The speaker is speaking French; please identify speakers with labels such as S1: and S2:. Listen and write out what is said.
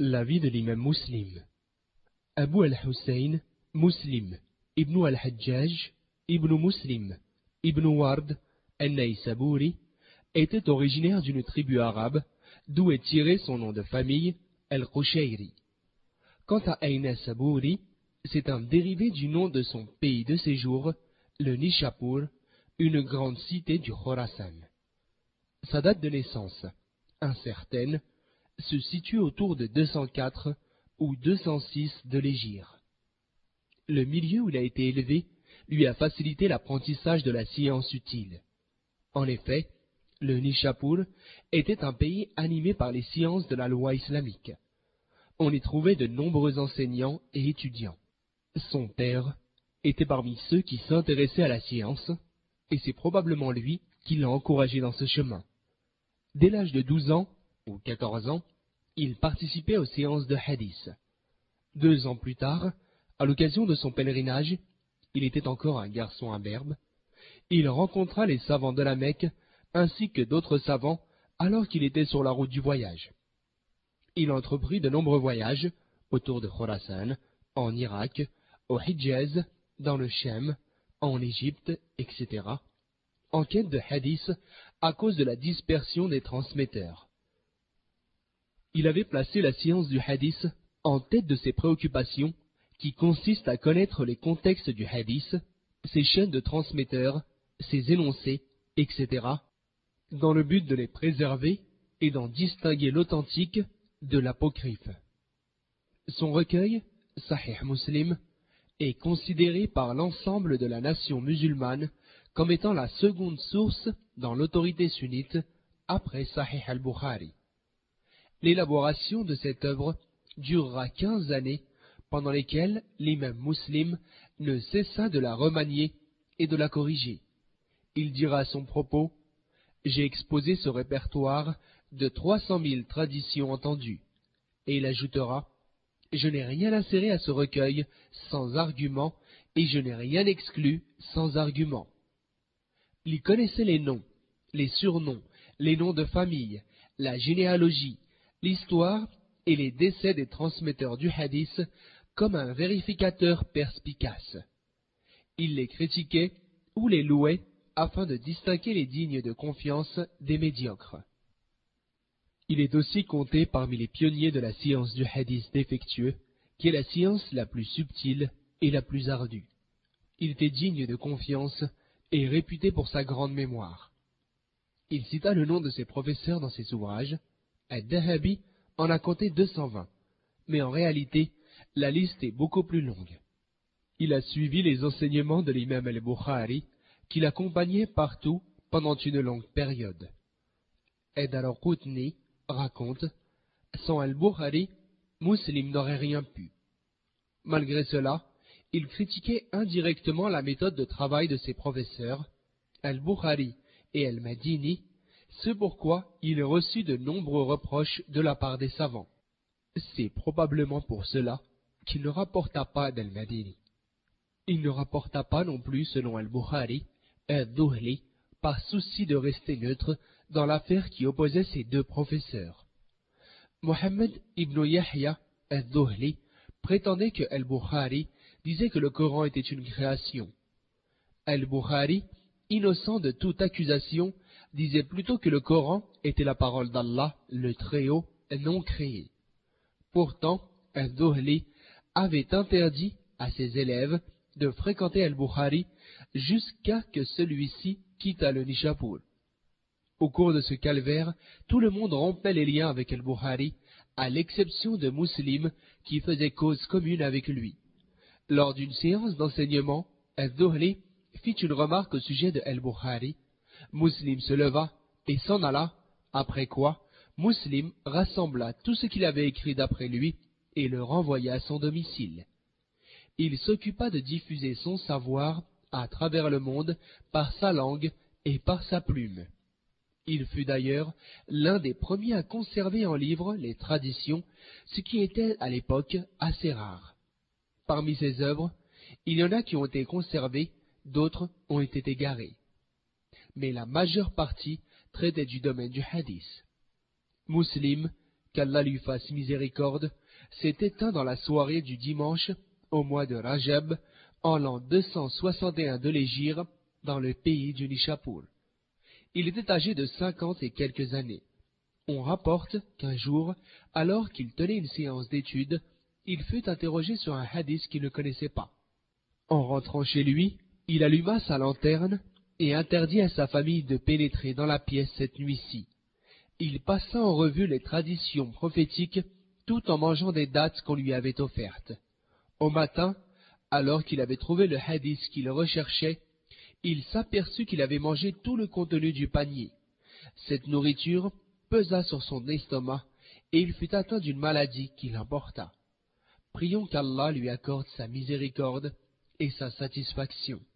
S1: La vie de l'imam Muslim. Abu al-Hussein, Muslim, Ibn al-Hajjaj, Ibn Muslim, Ibn Ward, al-Naïsabouri, était originaire d'une tribu arabe, d'où est tiré son nom de famille, al-Qushayri. Quant à Aïna Sabouri, c'est un dérivé du nom de son pays de séjour, le Nishapur, une grande cité du Khorasan. Sa date de naissance, incertaine, se situe autour de 204 ou 206 de l'Hégire. Le milieu où il a été élevé lui a facilité l'apprentissage de la science utile. En effet, le Nishapur était un pays animé par les sciences de la loi islamique. On y trouvait de nombreux enseignants et étudiants. Son père était parmi ceux qui s'intéressaient à la science, et c'est probablement lui qui l'a encouragé dans ce chemin. Dès l'âge de 12 ans ou 14 ans, il participait aux séances de hadith. 2 ans plus tard, à l'occasion de son pèlerinage, il était encore un garçon imberbe, il rencontra les savants de la Mecque ainsi que d'autres savants alors qu'il était sur la route du voyage. Il entreprit de nombreux voyages autour de Khorasan, en Irak, au Hijaz, dans le Chem, en Égypte, etc., en quête de hadith à cause de la dispersion des transmetteurs. Il avait placé la science du hadith en tête de ses préoccupations, qui consistent à connaître les contextes du hadith, ses chaînes de transmetteurs, ses énoncés, etc., dans le but de les préserver et d'en distinguer l'authentique de l'apocryphe. Son recueil, Sahih Muslim, est considéré par l'ensemble de la nation musulmane comme étant la seconde source dans l'autorité sunnite après Sahih al-Bukhari. L'élaboration de cette œuvre durera 15 années, pendant lesquelles l'imam Muslim ne cessa de la remanier et de la corriger. Il dira à son propos: « J'ai exposé ce répertoire de 300 000 traditions entendues. » Et il ajoutera: « Je n'ai rien inséré à ce recueil sans argument, et je n'ai rien exclu sans argument. » Il connaissait les noms, les surnoms, les noms de famille, la généalogie, l'histoire et les décès des transmetteurs du hadith comme un vérificateur perspicace. Il les critiquait ou les louait afin de distinguer les dignes de confiance des médiocres. Il est aussi compté parmi les pionniers de la science du hadith défectueux, qui est la science la plus subtile et la plus ardue. Il était digne de confiance et réputé pour sa grande mémoire. Il cita le nom de ses professeurs dans ses ouvrages. Al-Dahabi en a compté 220, mais en réalité, la liste est beaucoup plus longue. Il a suivi les enseignements de l'imam al-Bukhari, qui l'accompagnait partout pendant une longue période. Ed al-Qutni raconte: sans al-Bukhari, Muslim n'aurait rien pu. Malgré cela, il critiquait indirectement la méthode de travail de ses professeurs, al-Bukhari et al-Madini, ce pourquoi il reçut de nombreux reproches de la part des savants. C'est probablement pour cela qu'il ne rapporta pas d'al-Madini. Il ne rapporta pas non plus, selon al-Bukhari, al-Dhuhli, par souci de rester neutre dans l'affaire qui opposait ses 2 professeurs. Mohammed ibn Yahya al-Dhuhli prétendait que al-Bukhari disait que le Coran était une création. Al-Bukhari, innocent de toute accusation, disait plutôt que le Coran était la parole d'Allah, le Très-Haut, non créé. Pourtant, al-Dhuhli avait interdit à ses élèves de fréquenter al-Bukhari jusqu'à que celui-ci quittât le Nishapur. Au cours de ce calvaire, tout le monde rompait les liens avec al-Bukhari, à l'exception de Muslim qui faisait cause commune avec lui. Lors d'une séance d'enseignement, al-Dhuhli fit une remarque au sujet de al-Bukhari. Muslim se leva et s'en alla, après quoi Muslim rassembla tout ce qu'il avait écrit d'après lui et le renvoya à son domicile. Il s'occupa de diffuser son savoir à travers le monde par sa langue et par sa plume. Il fut d'ailleurs l'un des premiers à conserver en livre les traditions, ce qui était à l'époque assez rare. Parmi ses œuvres, il y en a qui ont été conservées, d'autres ont été égarées. Mais la majeure partie traitait du domaine du hadith. Muslim qu'Allah lui fasse miséricorde, s'est éteint dans la soirée du dimanche au mois de Rajab, en l'an 261 de l'Hégire, dans le pays du Nishapur. Il était âgé de 50 et quelques années. On rapporte qu'un jour, alors qu'il tenait une séance d'études, il fut interrogé sur un hadith qu'il ne connaissait pas. En rentrant chez lui, il alluma sa lanterne et interdit à sa famille de pénétrer dans la pièce cette nuit-ci. Il passa en revue les traditions prophétiques tout en mangeant des dattes qu'on lui avait offertes. Au matin, alors qu'il avait trouvé le hadith qu'il recherchait, il s'aperçut qu'il avait mangé tout le contenu du panier. Cette nourriture pesa sur son estomac et il fut atteint d'une maladie qui l'emporta. Prions qu'Allah lui accorde sa miséricorde et sa satisfaction.